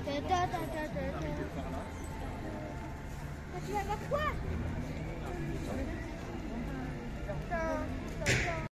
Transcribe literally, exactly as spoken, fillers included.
Ta, ta, ta, ta, ta, ta. Arriver par là. Tu vas voir quoi?